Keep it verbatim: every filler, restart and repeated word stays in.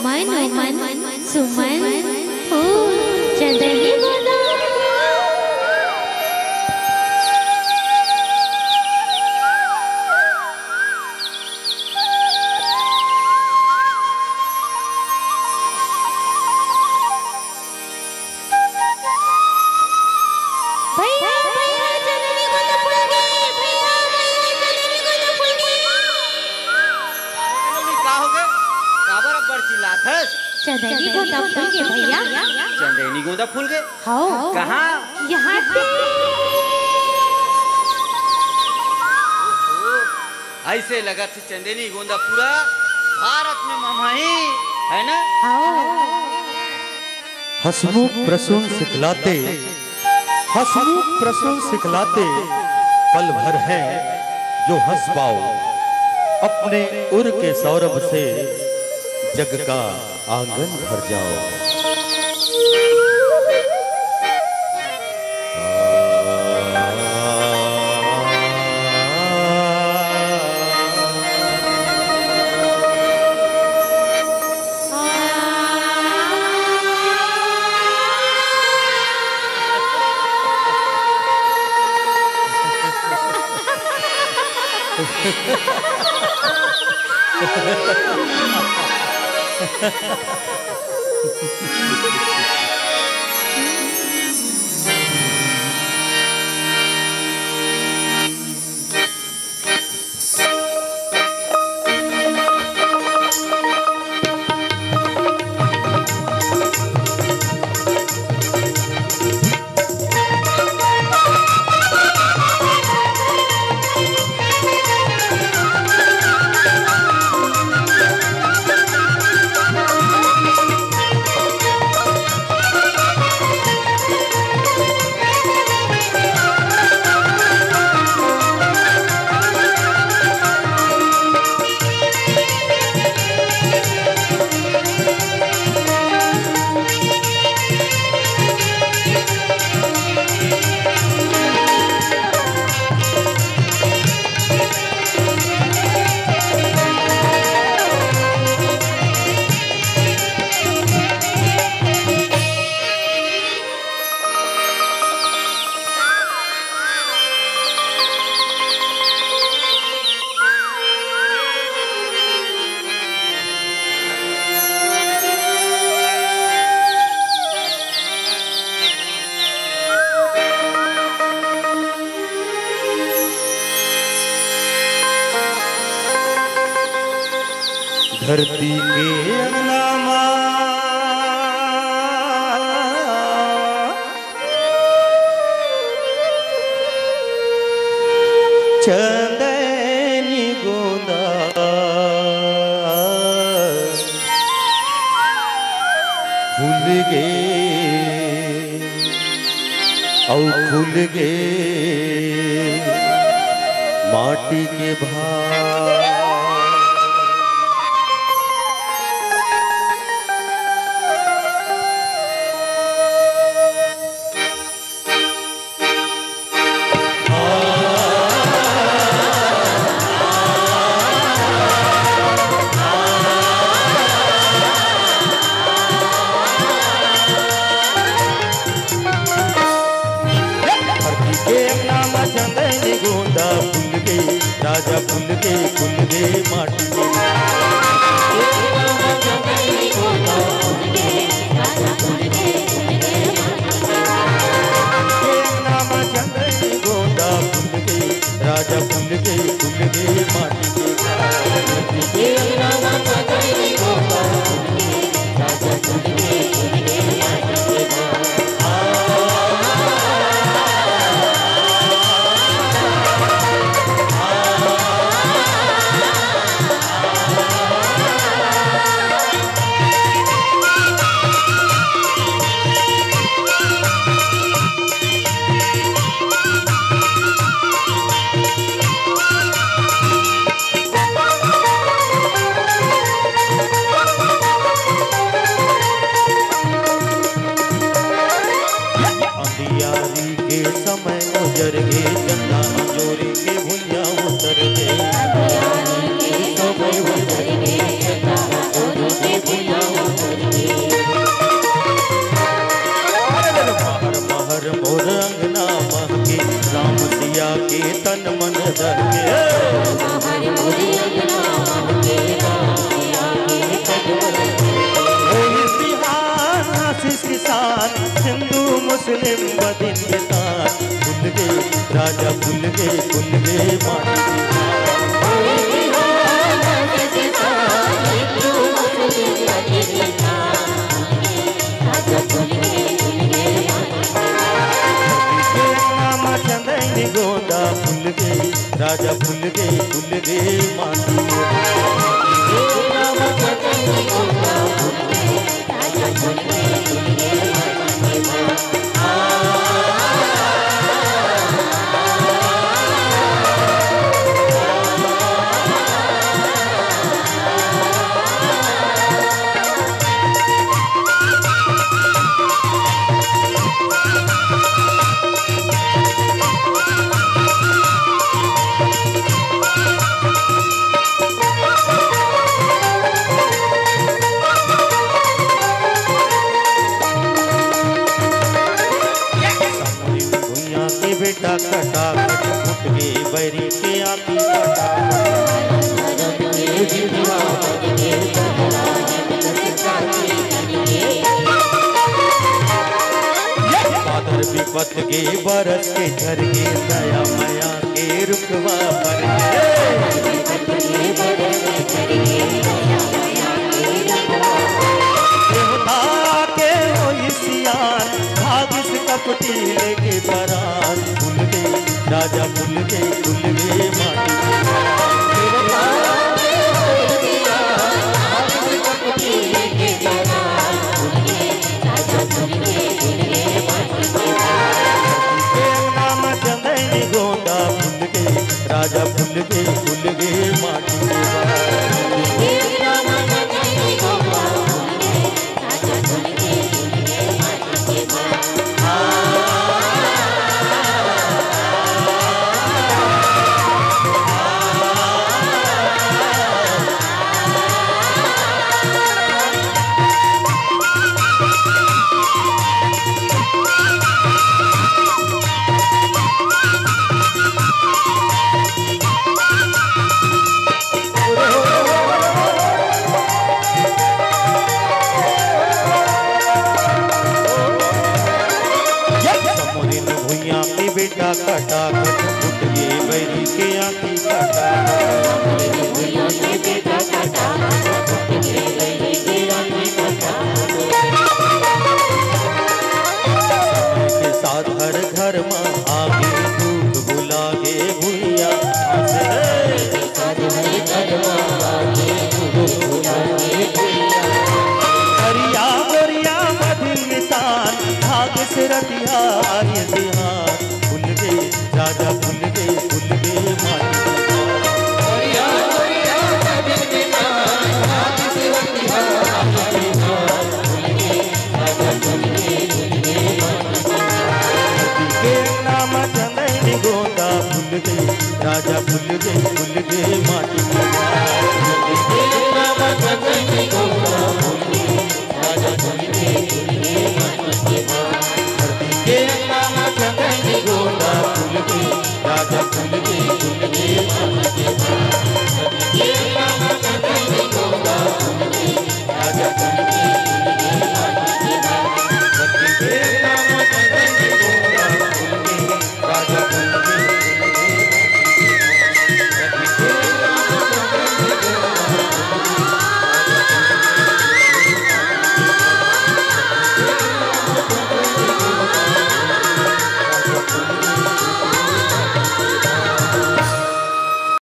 मन मन सुमन फूल चंदनी गोदा चंदनी गोदा फूल के भैया चंदनी गोदा फूल के हाँ कहाँ यहाँ पे ऐसे लगा थी चंदनी गोदा पूरा भारत में ममाही है ना। हसमुख प्रसून सिखलाते हसमुख प्रसून सिखलाते पल भर है जो हंस पाओ अपने उर के सौरभ से जग का आंगन भर जाओ। धरती के अंगनामा चंदनी गोदा फूल गे औ फूल गे माटी के भाव। चंदनी गोदा फूल के राजा फूल के फूल के माटी के नाम चंदनी गोदा फूल के राजा फूल के फूल के माटी के उतर गे चंदा चोरी के भुलिया उतर गे समय उतर गे चंदा चोरी के भुलिया प्रेम बदिन के तार भूल गए राजा भूल गए भूल गए माटी नामा चंदनी गोदा भूल गए राजा भूल गए भूल गए माटी बेटा कटा कट फुट गए बैरी के आती कटा बादर विपत के बरस के झर के दया मया के रुकवा पर के हो सियान भागिस कपटी लेके बरान भूल गए राजा भूल गए भूल गए माटी नाम चंदनी गोदा भूल गए राजा भूल गए भूल गए माटी बेटा कटा कट फुट गए बैरी के आती कटा के साथ हर घर में आगे दूध बुलागे भुइया हरिया गोरिया मधिल मितान भाग से रतिया